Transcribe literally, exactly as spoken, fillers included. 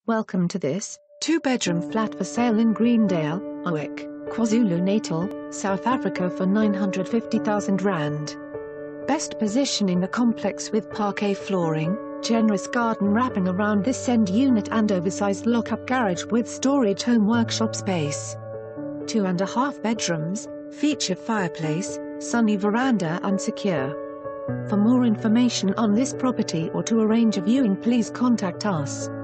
Welcome to this two-bedroom flat for sale in Greendale, Howick, KwaZulu Natal, South Africa for nine hundred fifty thousand rand. Best position in the complex with parquet flooring, generous garden wrapping around this end unit and oversized lock-up garage with storage home workshop space. Two and a half bedrooms, feature fireplace, sunny veranda and secure. For more information on this property or to arrange a viewing, please contact us.